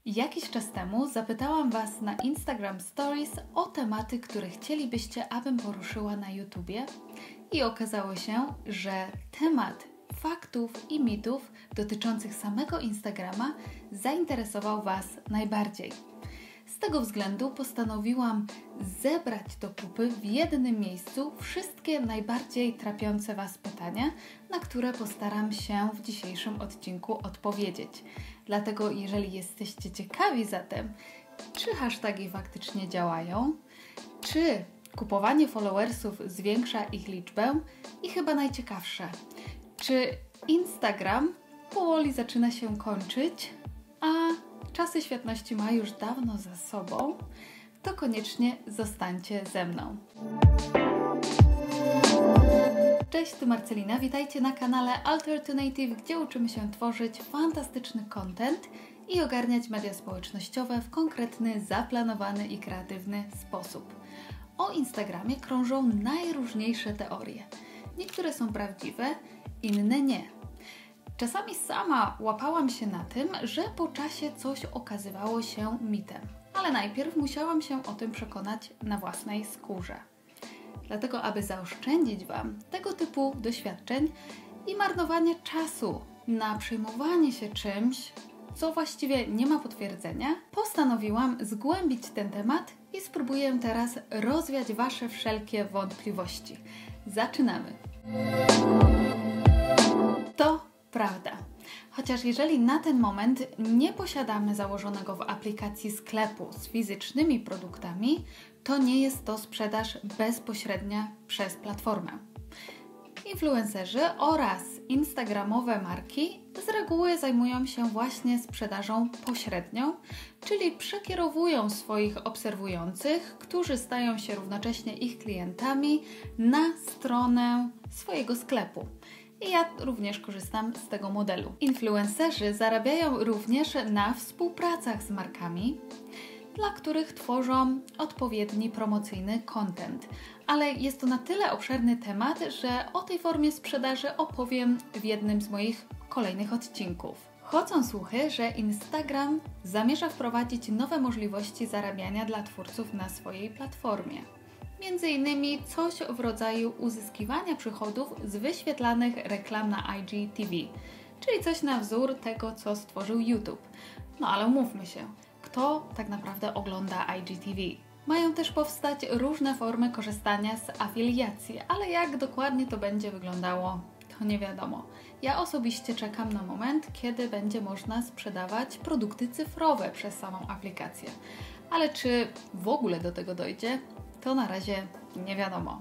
Jakiś czas temu zapytałam Was na Instagram Stories o tematy, które chcielibyście, abym poruszyła na YouTubie i okazało się, że temat faktów i mitów dotyczących samego Instagrama zainteresował Was najbardziej. Z tego względu postanowiłam zebrać do kupy w jednym miejscu wszystkie najbardziej trapiące Was pytania, na które postaram się w dzisiejszym odcinku odpowiedzieć. Dlatego jeżeli jesteście ciekawi zatem, czy hasztagi faktycznie działają, czy kupowanie followersów zwiększa ich liczbę i chyba najciekawsze, czy Instagram powoli zaczyna się kończyć, a czasy świetności ma już dawno za sobą, to koniecznie zostańcie ze mną. Cześć, tu Marcelina, witajcie na kanale Alternative, gdzie uczymy się tworzyć fantastyczny content i ogarniać media społecznościowe w konkretny, zaplanowany i kreatywny sposób. O Instagramie krążą najróżniejsze teorie. Niektóre są prawdziwe, inne nie. Czasami sama łapałam się na tym, że po czasie coś okazywało się mitem, ale najpierw musiałam się o tym przekonać na własnej skórze. Dlatego, aby zaoszczędzić Wam tego typu doświadczeń i marnowania czasu na przejmowanie się czymś, co właściwie nie ma potwierdzenia, postanowiłam zgłębić ten temat i spróbuję teraz rozwiać Wasze wszelkie wątpliwości. Zaczynamy! To prawda. Chociaż jeżeli na ten moment nie posiadamy założonego w aplikacji sklepu z fizycznymi produktami, to nie jest to sprzedaż bezpośrednia przez platformę. Influencerzy oraz instagramowe marki z reguły zajmują się właśnie sprzedażą pośrednią, czyli przekierowują swoich obserwujących, którzy stają się równocześnie ich klientami, na stronę swojego sklepu. I ja również korzystam z tego modelu. Influencerzy zarabiają również na współpracach z markami, dla których tworzą odpowiedni promocyjny content. Ale jest to na tyle obszerny temat, że o tej formie sprzedaży opowiem w jednym z moich kolejnych odcinków. Chodzą słuchy, że Instagram zamierza wprowadzić nowe możliwości zarabiania dla twórców na swojej platformie. Między innymi coś w rodzaju uzyskiwania przychodów z wyświetlanych reklam na IGTV, czyli coś na wzór tego, co stworzył YouTube. No ale umówmy się, kto tak naprawdę ogląda IGTV? Mają też powstać różne formy korzystania z afiliacji, ale jak dokładnie to będzie wyglądało, to nie wiadomo. Ja osobiście czekam na moment, kiedy będzie można sprzedawać produkty cyfrowe przez samą aplikację. Ale czy w ogóle do tego dojdzie, to na razie nie wiadomo.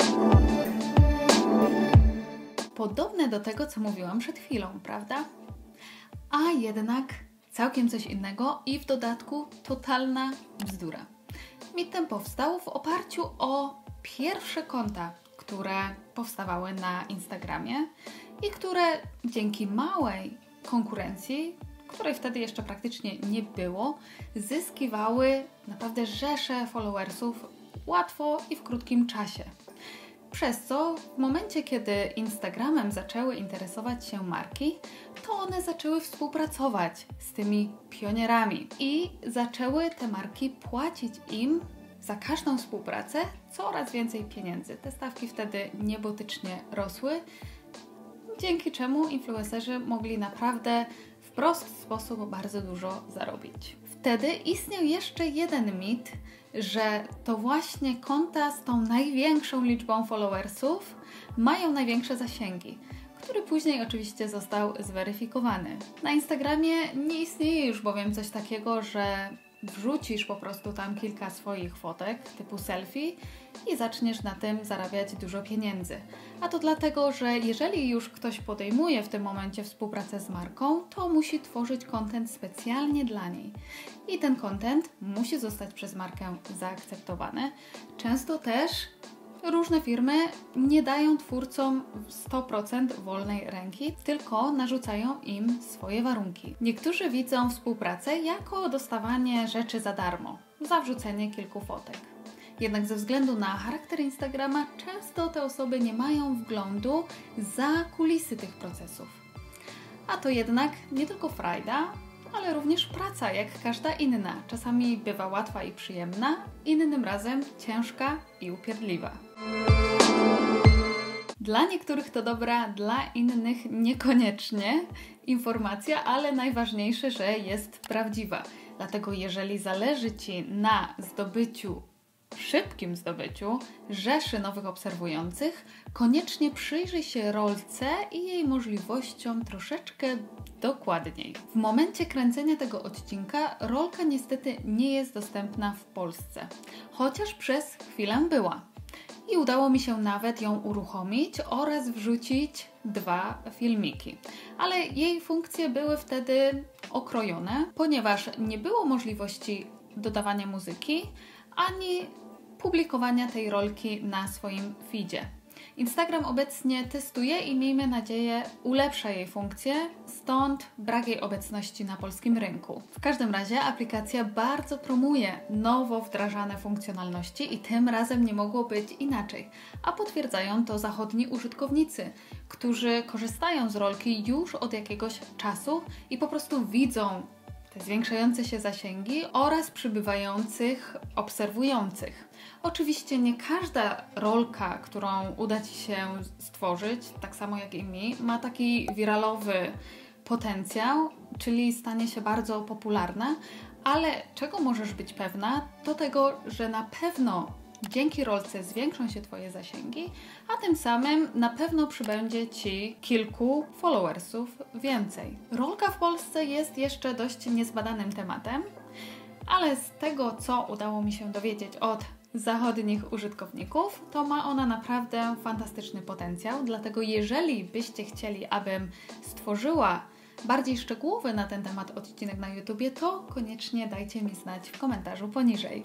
Podobne do tego, co mówiłam przed chwilą, prawda? A jednak całkiem coś innego i w dodatku totalna bzdura. Mit ten powstał w oparciu o pierwsze konta, które powstawały na Instagramie i które dzięki małej konkurencji, której wtedy jeszcze praktycznie nie było, zyskiwały naprawdę rzesze followersów łatwo i w krótkim czasie. Przez co w momencie, kiedy Instagramem zaczęły interesować się marki, to one zaczęły współpracować z tymi pionierami i zaczęły te marki płacić im za każdą współpracę coraz więcej pieniędzy. Te stawki wtedy niebotycznie rosły, dzięki czemu influencerzy mogli naprawdę w prosty sposób bardzo dużo zarobić. Wtedy istniał jeszcze jeden mit, że to właśnie konta z tą największą liczbą followersów mają największe zasięgi, który później oczywiście został zweryfikowany. Na Instagramie nie istnieje już bowiem coś takiego, że wrzucisz po prostu tam kilka swoich fotek typu selfie i zaczniesz na tym zarabiać dużo pieniędzy. A to dlatego, że jeżeli już ktoś podejmuje w tym momencie współpracę z marką, to musi tworzyć content specjalnie dla niej. I ten content musi zostać przez markę zaakceptowany. Często też różne firmy nie dają twórcom 100% wolnej ręki, tylko narzucają im swoje warunki. Niektórzy widzą współpracę jako dostawanie rzeczy za darmo, za wrzucenie kilku fotek. Jednak ze względu na charakter Instagrama często te osoby nie mają wglądu za kulisy tych procesów. A to jednak nie tylko frajda, ale również praca, jak każda inna. Czasami bywa łatwa i przyjemna, innym razem ciężka i upierdliwa. Dla niektórych to dobra, dla innych niekoniecznie informacja, ale najważniejsze, że jest prawdziwa. Dlatego jeżeli zależy Ci na szybkim zdobyciu rzeszy nowych obserwujących, koniecznie przyjrzyj się rolce i jej możliwościom troszeczkę dokładniej. W momencie kręcenia tego odcinka rolka niestety nie jest dostępna w Polsce, chociaż przez chwilę była. I udało mi się nawet ją uruchomić oraz wrzucić 2 filmiki. Ale jej funkcje były wtedy okrojone, ponieważ nie było możliwości dodawania muzyki ani publikowania tej rolki na swoim feedzie. Instagram obecnie testuje i miejmy nadzieję ulepsza jej funkcje, stąd brak jej obecności na polskim rynku. W każdym razie aplikacja bardzo promuje nowo wdrażane funkcjonalności i tym razem nie mogło być inaczej, a potwierdzają to zachodni użytkownicy, którzy korzystają z rolki już od jakiegoś czasu i po prostu widzą te zwiększające się zasięgi oraz przybywających obserwujących. Oczywiście nie każda rolka, którą uda Ci się stworzyć, tak samo jak i mi, ma taki wiralowy potencjał, czyli stanie się bardzo popularna, ale czego możesz być pewna, to tego, że na pewno dzięki rolce zwiększą się Twoje zasięgi, a tym samym na pewno przybędzie Ci kilku followersów więcej. Rolka w Polsce jest jeszcze dość niezbadanym tematem, ale z tego, co udało mi się dowiedzieć od zachodnich użytkowników, to ma ona naprawdę fantastyczny potencjał, dlatego jeżeli byście chcieli, abym stworzyła bardziej szczegółowy na ten temat odcinek na YouTubie, to koniecznie dajcie mi znać w komentarzu poniżej.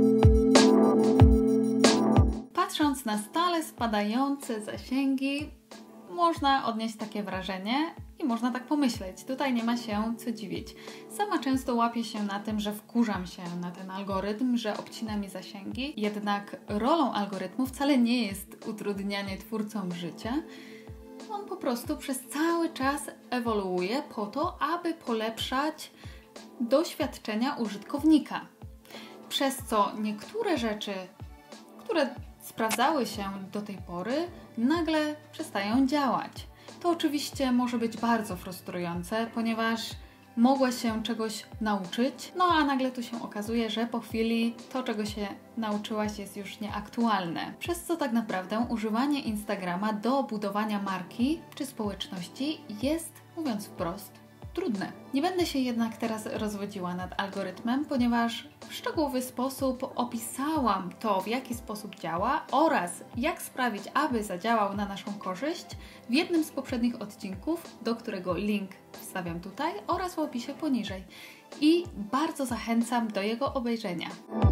Patrząc na stale spadające zasięgi, można odnieść takie wrażenie i można tak pomyśleć. Tutaj nie ma się co dziwić. Sama często łapię się na tym, że wkurzam się na ten algorytm, że obcina mi zasięgi. Jednak rolą algorytmu wcale nie jest utrudnianie twórcom życia. On po prostu przez cały czas ewoluuje po to, aby polepszać doświadczenia użytkownika. Przez co niektóre rzeczy, które sprawdzały się do tej pory, nagle przestają działać. To oczywiście może być bardzo frustrujące, ponieważ mogłaś się czegoś nauczyć, no a nagle tu się okazuje, że po chwili to, czego się nauczyłaś, jest już nieaktualne. Przez co tak naprawdę używanie Instagrama do budowania marki czy społeczności jest, mówiąc wprost, trudne. Nie będę się jednak teraz rozwodziła nad algorytmem, ponieważ w szczegółowy sposób opisałam to, w jaki sposób działa oraz jak sprawić, aby zadziałał na naszą korzyść w jednym z poprzednich odcinków, do którego link wstawiam tutaj oraz w opisie poniżej. I bardzo zachęcam do jego obejrzenia.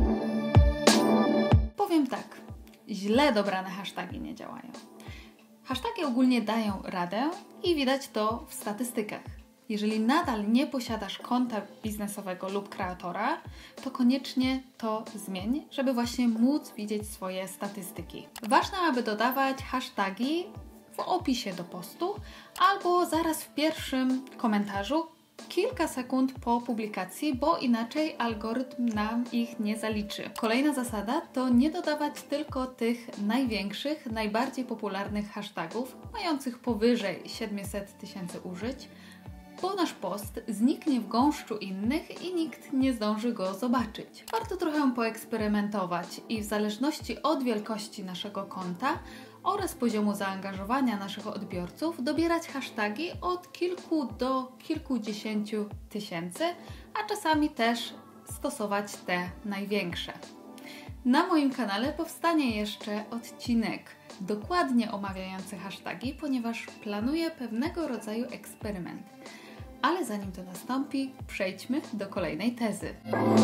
Powiem tak, źle dobrane hasztagi nie działają. Hasztagi ogólnie dają radę i widać to w statystykach. Jeżeli nadal nie posiadasz konta biznesowego lub kreatora, to koniecznie to zmień, żeby właśnie móc widzieć swoje statystyki. Ważne, aby dodawać hasztagi w opisie do postu albo zaraz w pierwszym komentarzu kilka sekund po publikacji, bo inaczej algorytm nam ich nie zaliczy. Kolejna zasada to nie dodawać tylko tych największych, najbardziej popularnych hashtagów, mających powyżej 700 000 użyć, bo nasz post zniknie w gąszczu innych i nikt nie zdąży go zobaczyć. Warto trochę poeksperymentować i w zależności od wielkości naszego konta oraz poziomu zaangażowania naszych odbiorców dobierać hasztagi od kilku do kilkudziesięciu tysięcy, a czasami też stosować te największe. Na moim kanale powstanie jeszcze odcinek dokładnie omawiający hasztagi, ponieważ planuję pewnego rodzaju eksperyment. Ale zanim to nastąpi, przejdźmy do kolejnej tezy.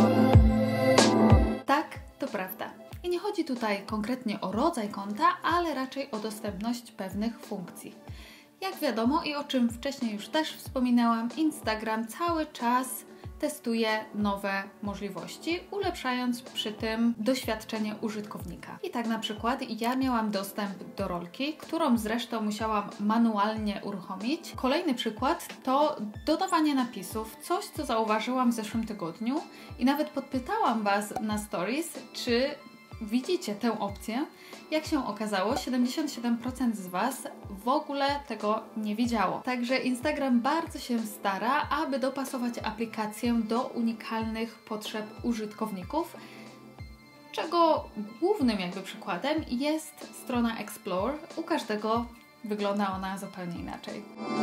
Tak, to prawda. I nie chodzi tutaj konkretnie o rodzaj konta, ale raczej o dostępność pewnych funkcji. Jak wiadomo i o czym wcześniej już też wspominałam, Instagram cały czas testuje nowe możliwości, ulepszając przy tym doświadczenie użytkownika. I tak na przykład ja miałam dostęp do rolki, którą zresztą musiałam manualnie uruchomić. Kolejny przykład to dodawanie napisów, coś co zauważyłam w zeszłym tygodniu i nawet podpytałam Was na stories, czy widzicie tę opcję. Jak się okazało, 77% z Was w ogóle tego nie widziało. Także Instagram bardzo się stara, aby dopasować aplikację do unikalnych potrzeb użytkowników, czego głównym przykładem jest strona Explore. U każdego wygląda ona zupełnie inaczej.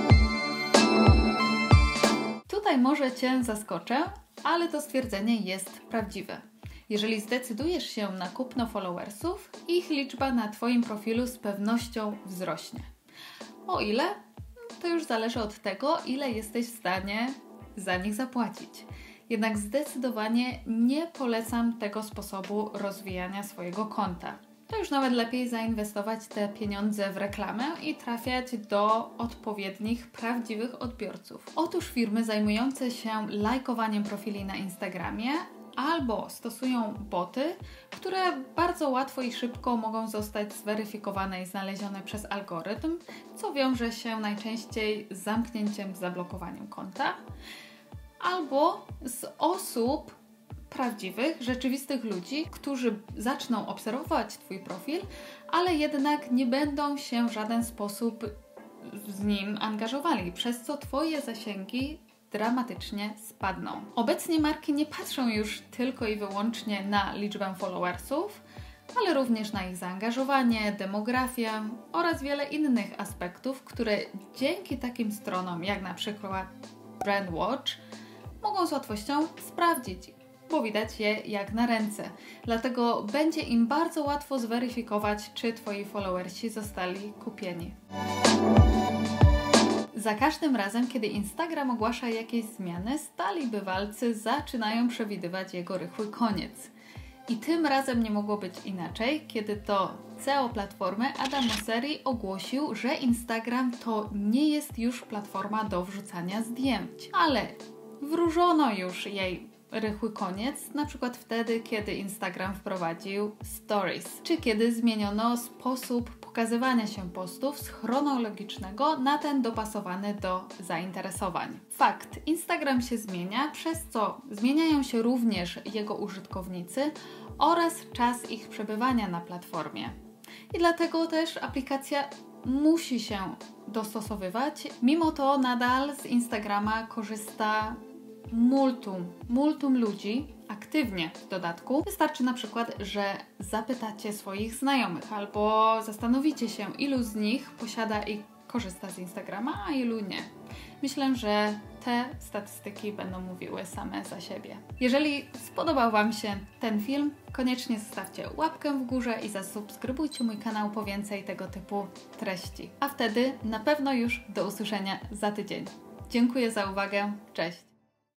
Tutaj może Cię zaskoczę, ale to stwierdzenie jest prawdziwe. Jeżeli zdecydujesz się na kupno followersów, ich liczba na Twoim profilu z pewnością wzrośnie. O ile? To już zależy od tego, ile jesteś w stanie za nich zapłacić. Jednak zdecydowanie nie polecam tego sposobu rozwijania swojego konta. To już nawet lepiej zainwestować te pieniądze w reklamę i trafiać do odpowiednich, prawdziwych odbiorców. Otóż firmy zajmujące się lajkowaniem profili na Instagramie albo stosują boty, które bardzo łatwo i szybko mogą zostać zweryfikowane i znalezione przez algorytm, co wiąże się najczęściej z zamknięciem, zablokowaniem konta, albo z osób prawdziwych, rzeczywistych ludzi, którzy zaczną obserwować Twój profil, ale jednak nie będą się w żaden sposób z nim angażowali, przez co Twoje zasięgi dramatycznie spadną. Obecnie marki nie patrzą już tylko i wyłącznie na liczbę followersów, ale również na ich zaangażowanie, demografię oraz wiele innych aspektów, które dzięki takim stronom jak na przykład Brandwatch mogą z łatwością sprawdzić, bo widać je jak na ręce. Dlatego będzie im bardzo łatwo zweryfikować, czy Twoi followersi zostali kupieni. Za każdym razem, kiedy Instagram ogłasza jakieś zmiany, stali bywalcy zaczynają przewidywać jego rychły koniec. I tym razem nie mogło być inaczej, kiedy to CEO platformy Adam Mosseri ogłosił, że Instagram to nie jest już platforma do wrzucania zdjęć, ale wróżono już jej rychły koniec, na przykład wtedy, kiedy Instagram wprowadził Stories, czy kiedy zmieniono sposób pokazywania się postów z chronologicznego na ten dopasowany do zainteresowań. Fakt, Instagram się zmienia, przez co zmieniają się również jego użytkownicy oraz czas ich przebywania na platformie. I dlatego też aplikacja musi się dostosowywać. Mimo to nadal z Instagrama korzysta multum ludzi, aktywnie w dodatku. Wystarczy na przykład, że zapytacie swoich znajomych albo zastanowicie się, ilu z nich posiada i korzysta z Instagrama, a ilu nie. Myślę, że te statystyki będą mówiły same za siebie. Jeżeli spodobał Wam się ten film, koniecznie zostawcie łapkę w górze i zasubskrybujcie mój kanał po więcej tego typu treści. A wtedy na pewno już do usłyszenia za tydzień. Dziękuję za uwagę, cześć!